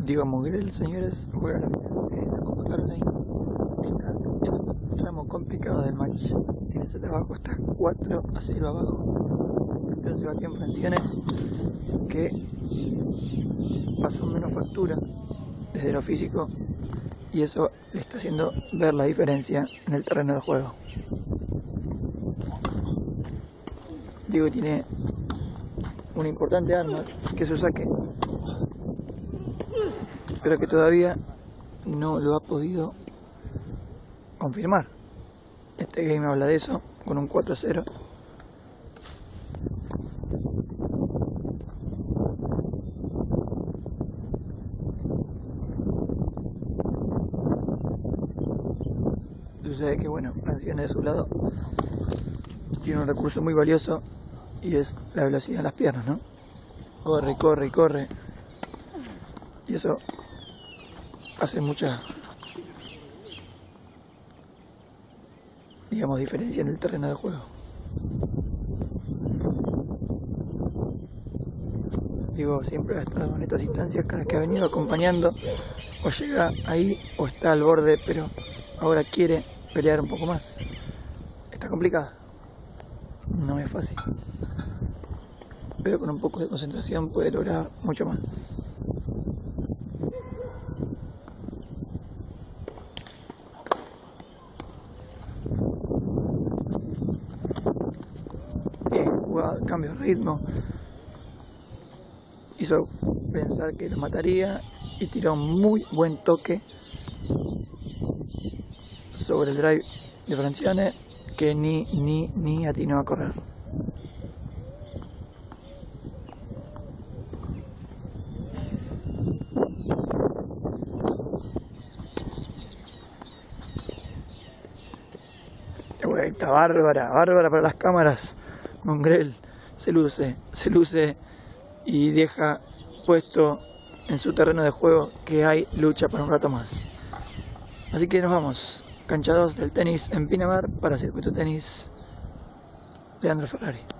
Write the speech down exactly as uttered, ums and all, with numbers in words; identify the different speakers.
Speaker 1: Diego Mongrel, señores, juega la Copa Caroline. Está en un tramo complicado del match. Tiene set abajo, está cuatro a cero abajo. Entonces Sebastián Francione, que pasó menos factura desde lo físico, y eso le está haciendo ver la diferencia en el terreno de juego. Diego tiene una importante arma, que es su saque, pero que todavía no lo ha podido confirmar. Este game habla de eso, con un cuatro a cero. Sucede que, bueno, Francione de su lado tiene un recurso muy valioso, y es la velocidad de las piernas, ¿no? Corre, corre y corre, y eso hace mucha, digamos, diferencia en el terreno de juego. Digo, siempre ha estado en estas instancias, cada que ha venido acompañando, o llega ahí o está al borde, pero ahora quiere pelear un poco más. Está complicado, no es fácil, pero con un poco de concentración puede lograr mucho más. Bien jugado, cambio de ritmo, hizo pensar que lo mataría y tiró un muy buen toque sobre el drive de Francione, que ni, ni, ni atinó a correr. Está bárbara, bárbara para las cámaras. Mongrel se luce, se luce y deja puesto en su terreno de juego que hay lucha para un rato más. Así que nos vamos. Cancha dos del tenis en Pinamar para Circuito Tenis Leandro Ferrari.